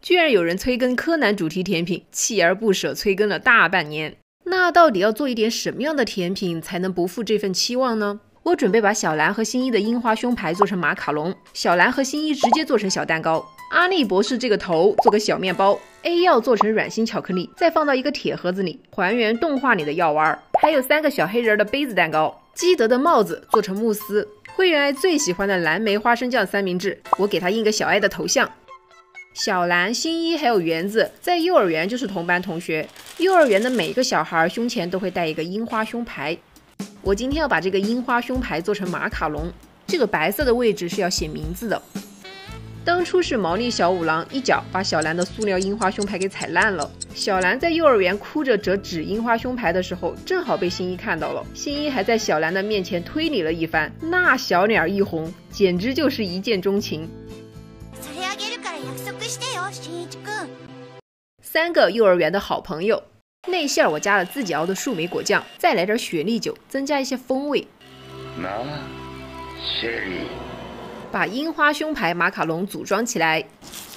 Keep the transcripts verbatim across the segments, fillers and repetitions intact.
居然有人催更柯南主题甜品，锲而不舍催更了大半年。那到底要做一点什么样的甜品才能不负这份期望呢？我准备把小兰和新一的樱花胸牌做成马卡龙，小兰和新一直接做成小蛋糕，阿笠博士这个头做个小面包， A 药做成软心巧克力，再放到一个铁盒子里，还原动画里的药丸，还有三个小黑人的杯子蛋糕，基德的帽子做成慕斯，会员爱最喜欢的蓝莓花生酱三明治，我给他印个小爱的头像。小兰、新一还有园子在幼儿园就是同班同学，幼儿园的每个小孩胸前都会带一个樱花胸牌。我今天要把这个樱花胸牌做成马卡龙，这个白色的位置是要写名字的。当初是毛利小五郎一脚把小兰的塑料樱花胸牌给踩烂了。小兰在幼儿园哭着折纸樱花胸牌的时候，正好被新一看到了。新一还在小兰的面前推理了一番，那小脸一红，简直就是一见钟情。三个幼儿园的好朋友，内馅我加了自己熬的树莓果酱，再来点雪莉酒，增加一些风味。把樱花胸牌马卡龙组装起来。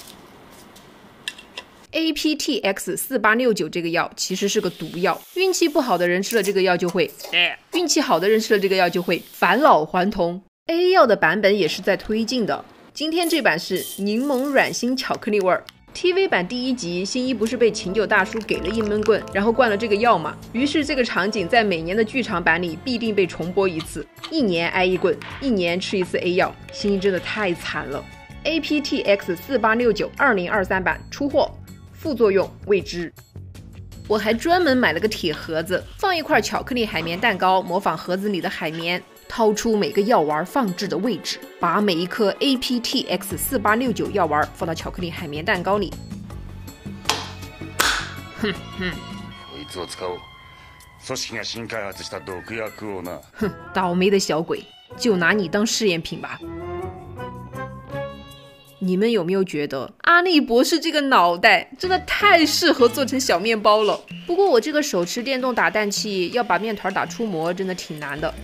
A P T X 四八六九 这个药其实是个毒药，运气不好的人吃了这个药就会，运气好的人吃了这个药就会返老还童。A 药的版本也是在推进的，今天这版是柠檬软心巧克力味儿。T V 版第一集，新一不是被琴酒大叔给了一闷棍，然后灌了这个药嘛？于是这个场景在每年的剧场版里必定被重播一次，一年挨一棍，一年吃一次 A 药，新一真的太惨了。A P T X 四八六九 二零二三版出货，副作用未知。我还专门买了个铁盒子，放一块巧克力海绵蛋糕，模仿盒子里的海绵。掏出每个药丸放置的位置，把每一颗 A P T X 四八六九 药丸放到巧克力海绵蛋糕里。哼哼，哼，倒霉的小鬼，就拿你当试验品吧。你们有没有觉得阿笠博士这个脑袋真的太适合做成小面包了？不过我这个手持电动打蛋器要把面团打出模真的挺难的。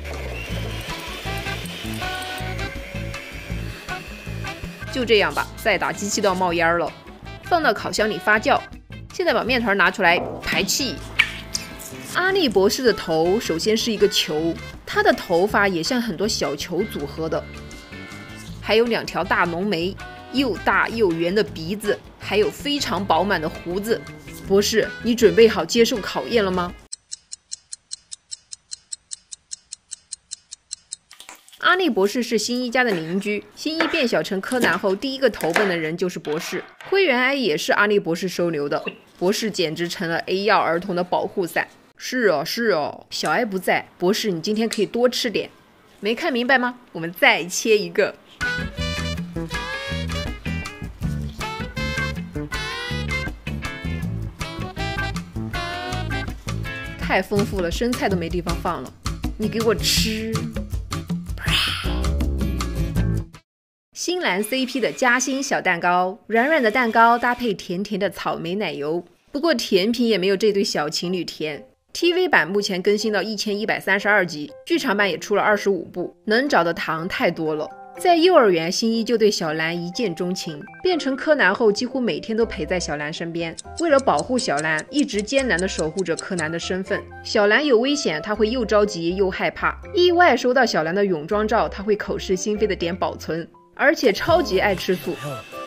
就这样吧，再打机器都要冒烟了，放到烤箱里发酵。现在把面团拿出来排气。阿笠博士的头首先是一个球，他的头发也像很多小球组合的，还有两条大浓眉，又大又圆的鼻子，还有非常饱满的胡子。博士，你准备好接受考验了吗？阿笠博士是新一家的邻居，新一变小成柯南后，第一个投奔的人就是博士。灰原哀也是阿笠博士收留的，博士简直成了 A 药儿童的保护伞。是啊，是啊，小哀不在，博士你今天可以多吃点。没看明白吗？我们再切一个。太丰富了，生菜都没地方放了，你给我吃。新兰 C P 的夹心小蛋糕，软软的蛋糕搭配甜甜的草莓奶油。不过甜品也没有这对小情侣甜。T V 版目前更新到一千一百三十二集，剧场版也出了二十五部，能找的糖太多了。在幼儿园，新一就对小兰一见钟情，变成柯南后几乎每天都陪在小兰身边。为了保护小兰，一直艰难地守护着柯南的身份。小兰有危险，他会又着急又害怕。意外收到小兰的泳装照，他会口是心非的点保存。而且超级爱吃醋。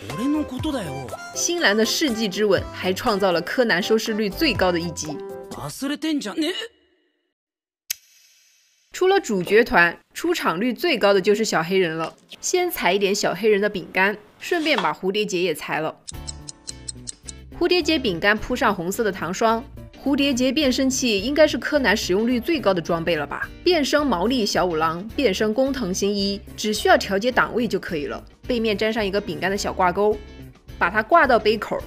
新兰的世纪之吻还创造了柯南收视率最高的一集。除了主角团，出场率最高的就是小黑人了。先裁一点小黑人的饼干，顺便把蝴蝶结也裁了。蝴蝶结饼干铺上红色的糖霜。蝴蝶结变声器应该是柯南使用率最高的装备了吧？变身毛利小五郎，变身工藤新一，只需要调节档位就可以了。背面粘上一个饼干的小挂钩，把它挂到杯口。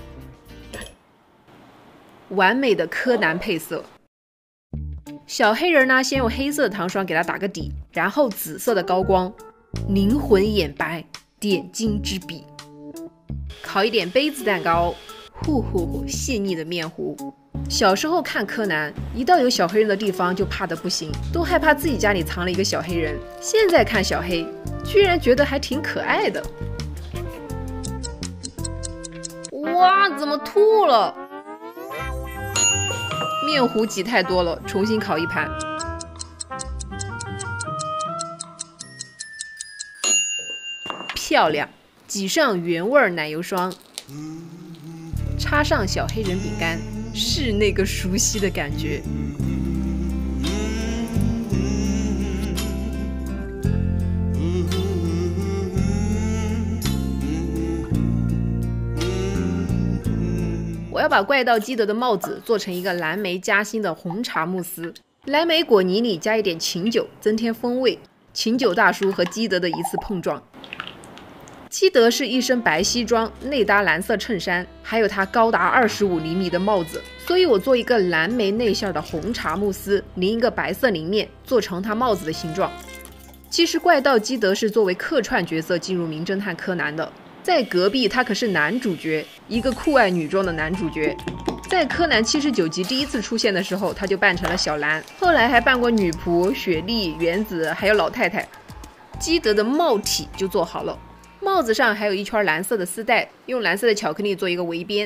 完美的柯南配色。小黑人呢，先用黑色的糖霜给它打个底，然后紫色的高光，灵魂眼白，点睛之笔。烤一点杯子蛋糕，呼呼呼，细腻的面糊。小时候看柯南，一到有小黑人的地方就怕得不行，都害怕自己家里藏了一个小黑人。现在看小黑，居然觉得还挺可爱的。 哇，怎么吐了？面糊挤太多了，重新烤一盘。漂亮，挤上原味奶油霜，插上小黑人饼干，是那个熟悉的感觉。我要把怪盗基德的帽子做成一个蓝莓夹心的红茶慕斯，蓝莓果泥里加一点琴酒，增添风味。琴酒大叔和基德的一次碰撞。基德是一身白西装，内搭蓝色衬衫，还有他高达二十五厘米的帽子，所以我做一个蓝莓内馅的红茶慕斯，淋一个白色淋面，做成他帽子的形状。其实怪盗基德是作为客串角色进入名侦探柯南的，在隔壁他可是男主角，一个酷爱女装的男主角。在柯南七十九集第一次出现的时候，他就扮成了小兰，后来还扮过女仆、雪莉、原子，还有老太太。基德的帽体就做好了。帽子上还有一圈蓝色的丝带，用蓝色的巧克力做一个围边，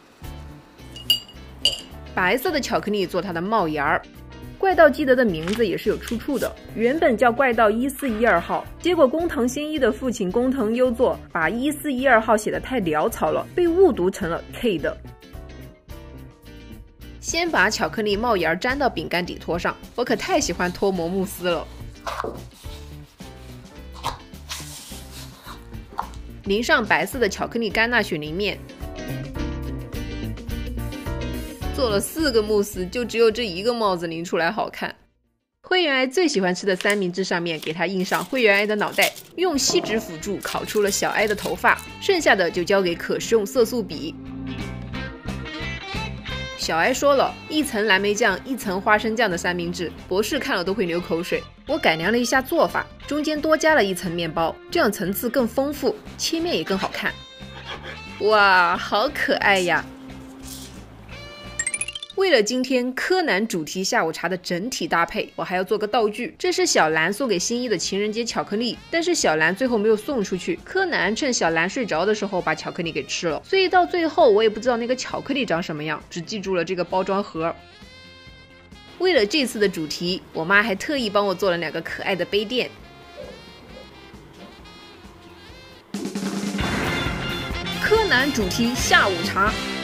白色的巧克力做它的帽檐儿。怪盗基德的名字也是有出处的，原本叫怪盗一四一二号，结果工藤新一的父亲工藤优作把一四一二号写得太潦草了，被误读成了 K 的。先把巧克力帽檐粘到饼干底托上，我可太喜欢脱模慕斯了。淋上白色的巧克力甘纳雪淋面，做了四个慕斯，就只有这一个帽子淋出来好看。灰原哀最喜欢吃的三明治上面给它印上灰原哀的脑袋，用锡纸辅助烤出了小哀的头发，剩下的就交给可食用色素笔。小哀说了，一层蓝莓酱一层花生酱的三明治，博士看了都会流口水。我改良了一下做法，中间多加了一层面包，这样层次更丰富，切面也更好看。哇，好可爱呀！为了今天柯南主题下午茶的整体搭配，我还要做个道具。这是小兰送给新一的情人节巧克力，但是小兰最后没有送出去。柯南趁小兰睡着的时候把巧克力给吃了，所以到最后我也不知道那个巧克力长什么样，只记住了这个包装盒。为了这次的主题，我妈还特意帮我做了两个可爱的杯垫。柯南主题下午茶。